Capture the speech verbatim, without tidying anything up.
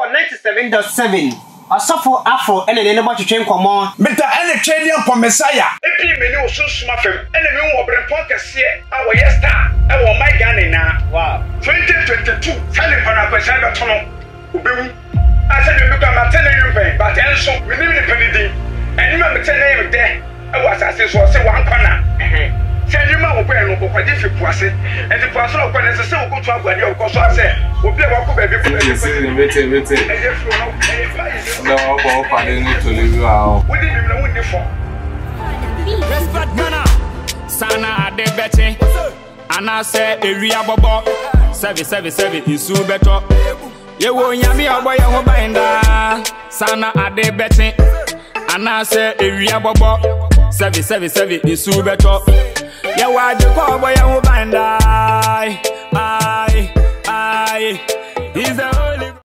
ninety-seven point seven. Asafo afo ene ne ba twetwe nkomo meta ene twene nko Messiah epi me ne osunsun afem ene me wo brempon kese a wo yesta e wo my Ghana na wow twenty twenty-two sale pana kwesa be tono obewu ase me be kwa matene yumpen but enso me ni me penidi eni ma metene me de e wo asase so se wan kwana eh se ni ma wo pe no ko kwaje fi puase enti puase no kwa ne se wo ko tu agwade o ko so ase obi e wo ko ba bi ko be mete mete no ko pa de ni to le wa wo di mi na wo ni fo respect mana sana ade beti ana se ewia bobo seven seven seven isu beto ye wo nyame obo ye ho binda sana ade beti ana se ewia bobo seven seven seven isu beto ye wa de ko obo ye ho binda ai ai ai is a